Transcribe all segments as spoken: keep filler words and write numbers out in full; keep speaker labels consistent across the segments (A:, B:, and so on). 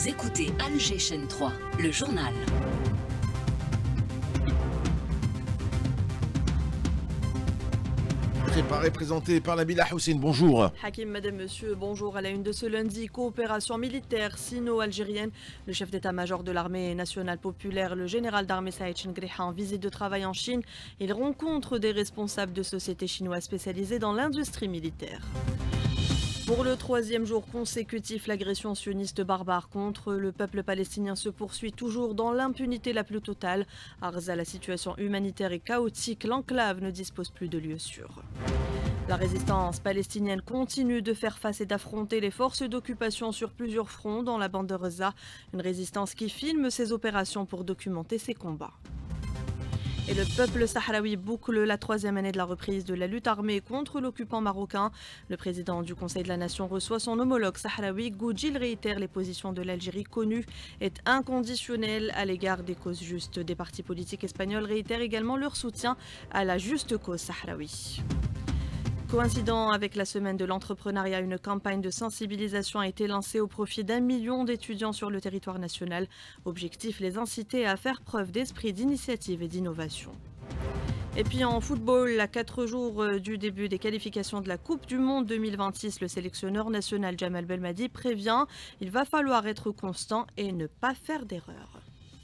A: Vous écoutez Alger Chaîne trois, le journal.
B: Préparé, présenté par Nabila Houssine. Bonjour.
C: Hakim, madame, monsieur, bonjour. À la une de ce lundi, coopération militaire sino-algérienne. Le chef d'état-major de l'armée nationale populaire, le général d'armée Saïd Chengriha, en visite de travail en Chine. Il rencontre des responsables de sociétés chinoises spécialisées dans l'industrie militaire. Pour le troisième jour consécutif, l'agression sioniste barbare contre le peuple palestinien se poursuit toujours dans l'impunité la plus totale. À Gaza, la situation humanitaire est chaotique. L'enclave ne dispose plus de lieu sûr. La résistance palestinienne continue de faire face et d'affronter les forces d'occupation sur plusieurs fronts dans la bande de Gaza. Une résistance qui filme ses opérations pour documenter ses combats. Et le peuple sahraoui boucle la troisième année de la reprise de la lutte armée contre l'occupant marocain. Le président du Conseil de la Nation reçoit son homologue sahraoui. Goudjil réitère les positions de l'Algérie connue est inconditionnelle à l'égard des causes justes. Des partis politiques espagnols réitèrent également leur soutien à la juste cause sahraoui. Coïncident avec la semaine de l'entrepreneuriat, une campagne de sensibilisation a été lancée au profit d'un million d'étudiants sur le territoire national. Objectif, les inciter à faire preuve d'esprit d'initiative et d'innovation. Et puis en football, à quatre jours du début des qualifications de la Coupe du Monde deux mille vingt-six, le sélectionneur national Jamal Belmadi prévient, il va falloir être constant et ne pas faire d'erreur.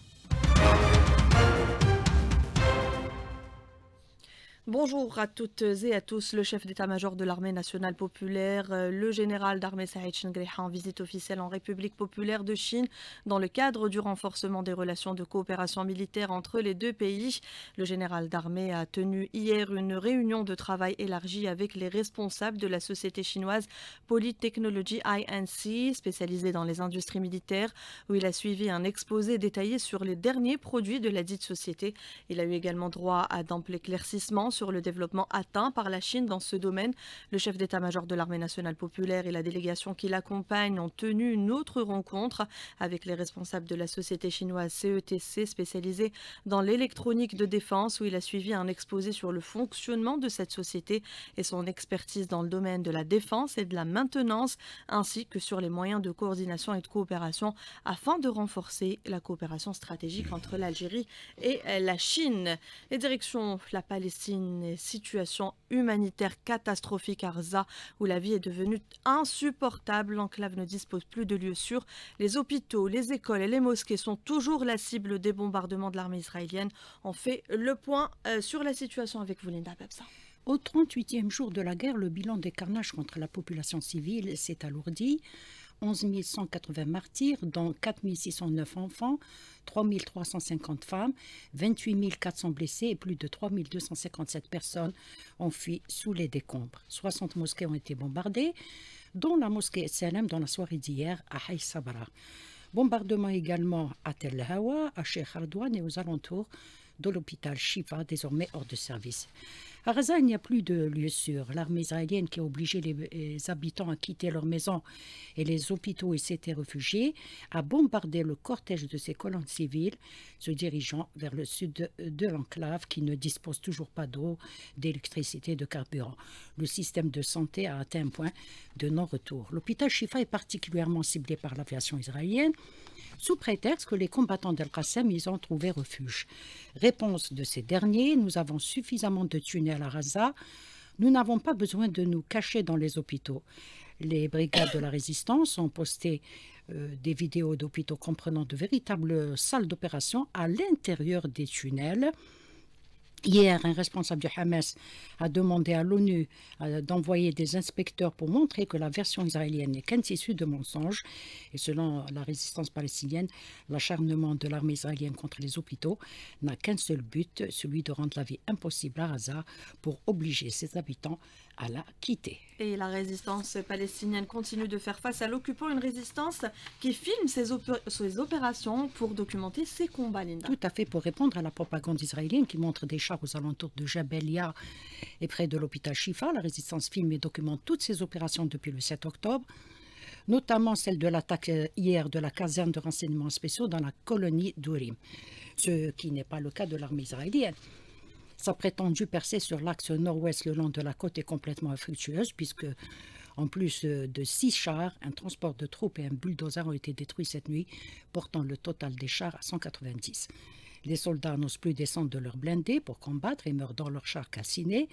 C: Bonjour à toutes et à tous. Le chef d'état-major de l'armée nationale populaire, le général d'armée Saïd Chengriha, en visite officielle en République populaire de Chine dans le cadre du renforcement des relations de coopération militaire entre les deux pays. Le général d'armée a tenu hier une réunion de travail élargie avec les responsables de la société chinoise Polytechnology I N C, spécialisée dans les industries militaires, où il a suivi un exposé détaillé sur les derniers produits de la dite société. Il a eu également droit à d'amples éclaircissements sur le développement atteint par la Chine dans ce domaine. Le chef d'état-major de l'armée nationale populaire et la délégation qui l'accompagne ont tenu une autre rencontre avec les responsables de la société chinoise C E T C spécialisée dans l'électronique de défense, où il a suivi un exposé sur le fonctionnement de cette société et son expertise dans le domaine de la défense et de la maintenance, ainsi que sur les moyens de coordination et de coopération afin de renforcer la coopération stratégique entre l'Algérie et la Chine. Et direction la Palestine, situation humanitaire catastrophique à Gaza, où la vie est devenue insupportable. L'enclave ne dispose plus de lieux sûrs. Les hôpitaux, les écoles et les mosquées sont toujours la cible des bombardements de l'armée israélienne. On fait le point euh, sur la situation avec vous, Linda Babsa.
D: Au trente-huitième jour de la guerre, le bilan des carnages contre la population civile s'est alourdi. onze mille cent quatre-vingts martyrs, dont quatre mille six cent neuf enfants, trois mille trois cent cinquante femmes, vingt-huit mille quatre cents blessés et plus de trois mille deux cent cinquante-sept personnes ont fui sous les décombres. soixante mosquées ont été bombardées, dont la mosquée Salem dans la soirée d'hier à Haï Sabra. Bombardement également à Tel Hawa, à Sheikh Ardouane et aux alentours de l'hôpital Shifa, désormais hors de service. À Gaza, il n'y a plus de lieu sûr. L'armée israélienne qui a obligé les, les habitants à quitter leurs maisons et les hôpitaux et s'étaient réfugiés a bombardé le cortège de ces colonnes civiles se dirigeant vers le sud de, de l'enclave qui ne dispose toujours pas d'eau, d'électricité, de carburant. Le système de santé a atteint un point de non-retour. L'hôpital Shifa est particulièrement ciblé par l'aviation israélienne, sous prétexte que les combattants d'Al-Qassam y ont trouvé refuge. Réponse de ces derniers, nous avons suffisamment de tunnels à Gaza, nous n'avons pas besoin de nous cacher dans les hôpitaux. Les brigades de la résistance ont posté euh, des vidéos d'hôpitaux comprenant de véritables salles d'opération à l'intérieur des tunnels. Hier, un responsable du Hamas a demandé à l'ONU euh, d'envoyer des inspecteurs pour montrer que la version israélienne n'est qu'un tissu de mensonges. Et selon la résistance palestinienne, l'acharnement de l'armée israélienne contre les hôpitaux n'a qu'un seul but, celui de rendre la vie impossible à Gaza pour obliger ses habitants à la quitter.
C: Et la résistance palestinienne continue de faire face à l'occupant, une résistance qui filme ses, opé ses opérations pour documenter ses combats, Linda.
D: Tout à fait, pour répondre à la propagande israélienne qui montre des chars aux alentours de Jabalia et près de l'hôpital Shifa. La résistance filme et documente toutes ses opérations depuis le sept octobre, notamment celle de l'attaque hier de la caserne de renseignements spéciaux dans la colonie d'Urim, ce qui n'est pas le cas de l'armée israélienne. Sa prétendue percée sur l'axe nord-ouest le long de la côte est complètement infructueuse puisque En plus de six chars, un transport de troupes et un bulldozer ont été détruits cette nuit, portant le total des chars à cent quatre-vingt-dix. Les soldats n'osent plus descendre de leurs blindés pour combattre et meurent dans leurs chars calcinés,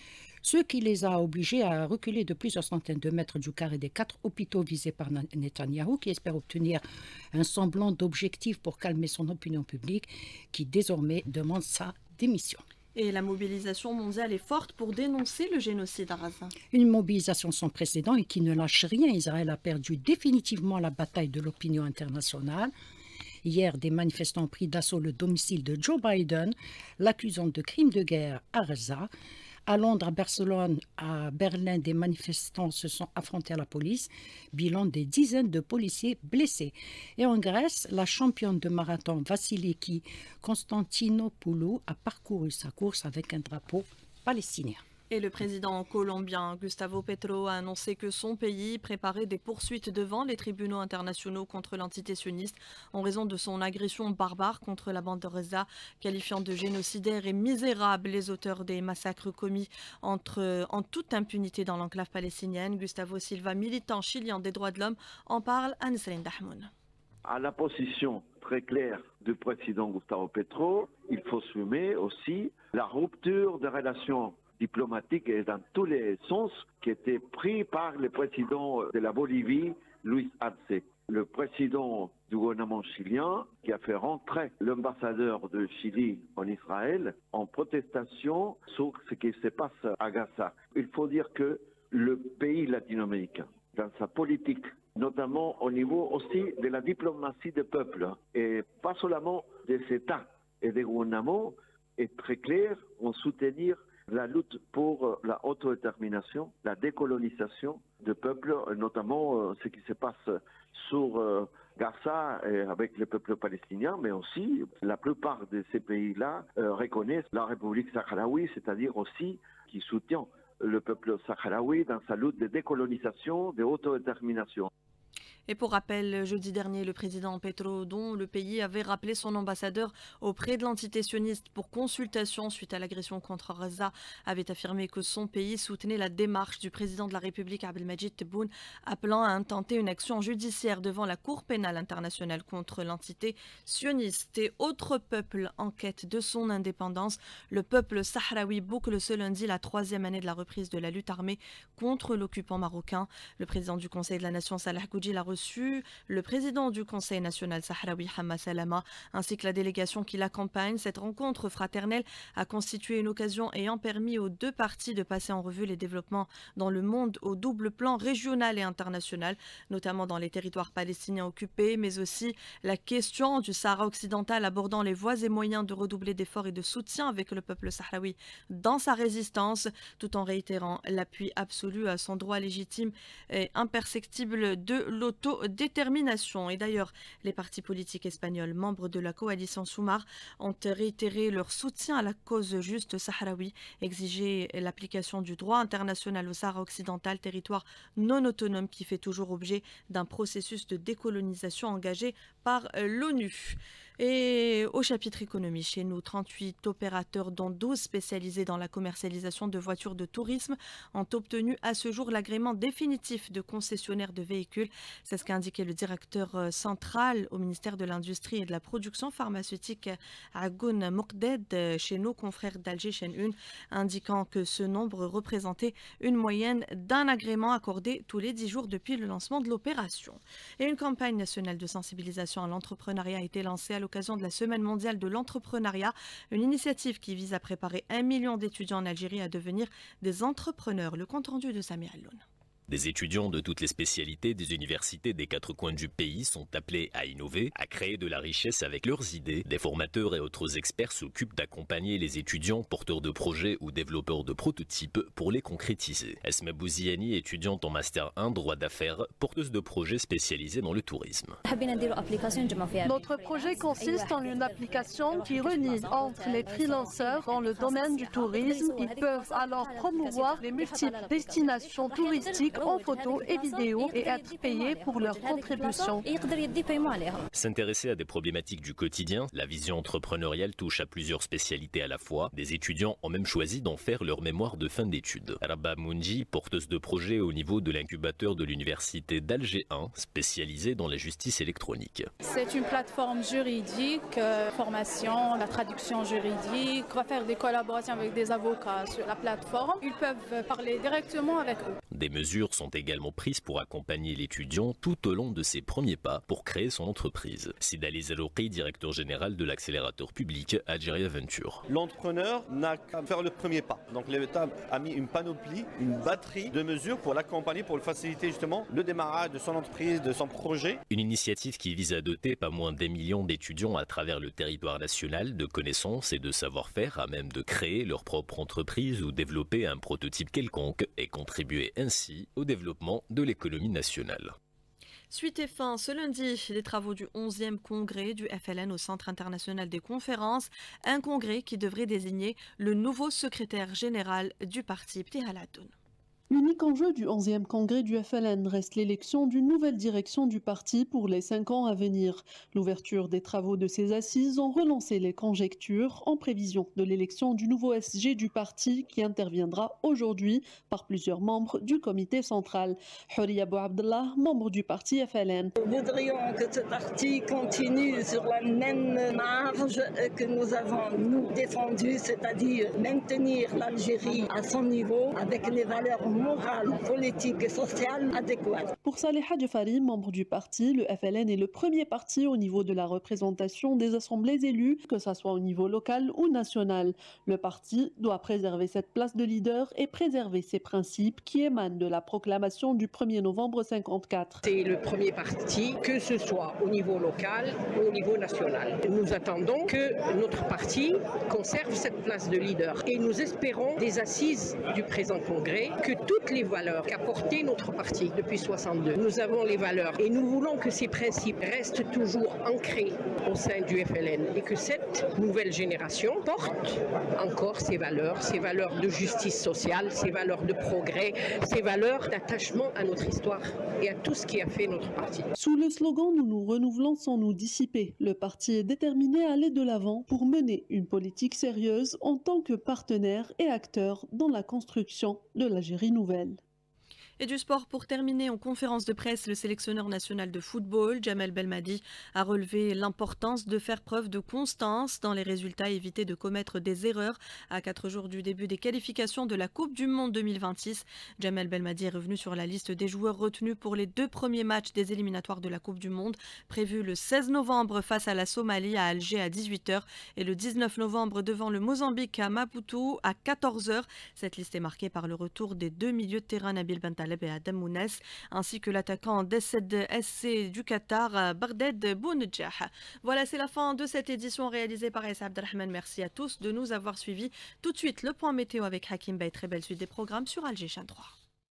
D: ce qui les a obligés à reculer de plusieurs centaines de mètres du carré des quatre hôpitaux visés par Netanyahou, qui espère obtenir un semblant d'objectif pour calmer son opinion publique, qui désormais demande sa démission.
C: Et la mobilisation mondiale est forte pour dénoncer le génocide à Gaza.
D: Une mobilisation sans précédent et qui ne lâche rien. Israël a perdu définitivement la bataille de l'opinion internationale. Hier, des manifestants ont pris d'assaut le domicile de Joe Biden, l'accusant de crimes de guerre à Gaza. À Londres, à Barcelone, à Berlin, des manifestants se sont affrontés à la police. Bilan des dizaines de policiers blessés. Et en Grèce, la championne de marathon Vassiliki Constantinopoulou a parcouru sa course avec un drapeau palestinien.
C: Et le président colombien Gustavo Petro a annoncé que son pays préparait des poursuites devant les tribunaux internationaux contre l'entité sioniste en raison de son agression barbare contre la bande de Gaza, qualifiant de génocidaires et misérables les auteurs des massacres commis entre, en toute impunité dans l'enclave palestinienne. Gustavo Silva, militant chilien des droits de l'homme, en parle à Nesrine Dahmoun.
E: À la position très claire du président Gustavo Petro, il faut soumettre aussi la rupture des relations diplomatique et dans tous les sens qui était pris par le président de la Bolivie, Luis Arce. Le président du gouvernement chilien qui a fait rentrer l'ambassadeur de Chili en Israël en protestation sur ce qui se passe à Gaza. Il faut dire que le pays latino-américain, dans sa politique, notamment au niveau aussi de la diplomatie des peuples, et pas seulement des États et des gouvernements, est très clair en soutenir la lutte pour la autodétermination, la décolonisation des peuples, notamment ce qui se passe sur Gaza avec le peuple palestinien, mais aussi la plupart de ces pays-là reconnaissent la République sahraoui, c'est-à-dire aussi qui soutient le peuple sahraoui dans sa lutte de décolonisation, de autodétermination.
C: Et pour rappel, jeudi dernier, le président Petro, dont le pays avait rappelé son ambassadeur auprès de l'entité sioniste pour consultation suite à l'agression contre Gaza, avait affirmé que son pays soutenait la démarche du président de la République Abdelmadjid Tebboune, appelant à intenter une action judiciaire devant la Cour pénale internationale contre l'entité sioniste. Et autre peuple en quête de son indépendance, le peuple sahraoui boucle ce lundi la troisième année de la reprise de la lutte armée contre l'occupant marocain. Le président du Conseil de la Nation, Salah Goudjil, a reçu le président du Conseil national sahraoui, Hamma Salama, ainsi que la délégation qui l'accompagne. Cette rencontre fraternelle a constitué une occasion ayant permis aux deux parties de passer en revue les développements dans le monde au double plan régional et international, notamment dans les territoires palestiniens occupés, mais aussi la question du Sahara occidental abordant les voies et moyens de redoubler d'efforts et de soutien avec le peuple sahraoui dans sa résistance, tout en réitérant l'appui absolu à son droit légitime et imperceptible de l'autodétermination. Et d'ailleurs, les partis politiques espagnols, membres de la coalition Soumar, ont réitéré leur soutien à la cause juste sahraoui, exigé l'application du droit international au Sahara occidental, territoire non autonome qui fait toujours objet d'un processus de décolonisation engagé par l'ONU. Et au chapitre économie, chez nous, trente-huit opérateurs, dont douze spécialisés dans la commercialisation de voitures de tourisme, ont obtenu à ce jour l'agrément définitif de concessionnaire de véhicules. C'est ce qu'a indiqué le directeur central au ministère de l'Industrie et de la Production pharmaceutique, Agoun Moukded, chez nos confrères d'Alger chaîne un, indiquant que ce nombre représentait une moyenne d'un agrément accordé tous les dix jours depuis le lancement de l'opération. Et une campagne nationale de sensibilisation à l'entrepreneuriat a été lancée à l'occasion de la Semaine mondiale de l'entrepreneuriat, une initiative qui vise à préparer un million d'étudiants en Algérie à devenir des entrepreneurs. Le compte rendu de Samir Alloun.
F: Des étudiants de toutes les spécialités des universités des quatre coins du pays sont appelés à innover, à créer de la richesse avec leurs idées. Des formateurs et autres experts s'occupent d'accompagner les étudiants porteurs de projets ou développeurs de prototypes pour les concrétiser. Esma Bouziani, étudiante en Master un droit d'affaires, porteuse de projets spécialisés dans le tourisme.
G: Notre projet consiste en une application qui relie entre les freelanceurs dans le domaine du tourisme. Ils peuvent alors promouvoir les multiples destinations touristiques en photo et vidéo et être payés pour leur contribution.
F: S'intéresser à des problématiques du quotidien, la vision entrepreneuriale touche à plusieurs spécialités à la fois. Des étudiants ont même choisi d'en faire leur mémoire de fin d'études. Rabba Mounji, porteuse de projet au niveau de l'incubateur de l'université d'Alger un, spécialisée dans la justice électronique.
H: C'est une plateforme juridique, euh, formation, la traduction juridique. On va faire des collaborations avec des avocats sur la plateforme. Ils peuvent parler directement avec eux.
F: Des mesures sont également prises pour accompagner l'étudiant tout au long de ses premiers pas pour créer son entreprise. Sidali Zerouki, directeur général de l'accélérateur public Algeria Venture.
I: L'entrepreneur n'a qu'à faire le premier pas. Donc l'État a mis une panoplie, une batterie de mesures pour l'accompagner, pour le faciliter justement le démarrage de son entreprise, de son projet.
F: Une initiative qui vise à doter pas moins d'un million d'étudiants à travers le territoire national de connaissances et de savoir-faire à même de créer leur propre entreprise ou développer un prototype quelconque et contribuer ainsi au développement de l'économie nationale.
C: Suite et fin ce lundi des travaux du onzième congrès du F L N au Centre international des conférences, un congrès qui devrait désigner le nouveau secrétaire général du parti Pti Haladoun.
J: L'unique enjeu du onzième congrès du F L N reste l'élection d'une nouvelle direction du parti pour les cinq ans à venir. L'ouverture des travaux de ces assises ont relancé les conjectures en prévision de l'élection du nouveau S G du parti qui interviendra aujourd'hui par plusieurs membres du comité central. Horia Bouabdallah, membre du parti F L N.
K: Nous voudrions que ce parti continue sur la même marge que nous avons nous défendu, c'est-à-dire maintenir l'Algérie à son niveau avec les valeurs morale, politique et sociale adéquate.
J: Pour Saleh Hadjifari, membre du parti, le F L N est le premier parti au niveau de la représentation des assemblées élues, que ce soit au niveau local ou national. Le parti doit préserver cette place de leader et préserver ses principes qui émanent de la proclamation du premier novembre cinquante-quatre.
L: C'est le premier parti, que ce soit au niveau local ou au niveau national. Nous attendons que notre parti conserve cette place de leader et nous espérons des assises du présent congrès que toutes les valeurs qu'a portées notre parti depuis soixante-deux. Nous avons les valeurs et nous voulons que ces principes restent toujours ancrés au sein du F L N et que cette nouvelle génération porte encore ces valeurs, ces valeurs de justice sociale, ces valeurs de progrès, ces valeurs d'attachement à notre histoire et à tout ce qui a fait notre parti.
J: Sous le slogan « Nous nous renouvelons sans nous dissiper », le parti est déterminé à aller de l'avant pour mener une politique sérieuse en tant que partenaire et acteur dans la construction de l'Algérie nouvelle.
C: Et du sport pour terminer, en conférence de presse, le sélectionneur national de football, Jamel Belmadi, a relevé l'importance de faire preuve de constance dans les résultats et éviter de commettre des erreurs. À quatre jours du début des qualifications de la Coupe du Monde deux mille vingt-six, Jamel Belmadi est revenu sur la liste des joueurs retenus pour les deux premiers matchs des éliminatoires de la Coupe du Monde, prévus le seize novembre face à la Somalie à Alger à dix-huit heures et le dix-neuf novembre devant le Mozambique à Maputo à quatorze heures. Cette liste est marquée par le retour des deux milieux de terrain Nabil Bentaleb et Adam Mounès, ainsi que l'attaquant D S C du Qatar, Barded Bounedjah. Voilà, c'est la fin de cette édition réalisée par Issa Abdelrahman. Merci à tous de nous avoir suivis. Tout de suite, le point météo avec Hakim Bey. Très belle suite des programmes sur Alger Chaîne trois.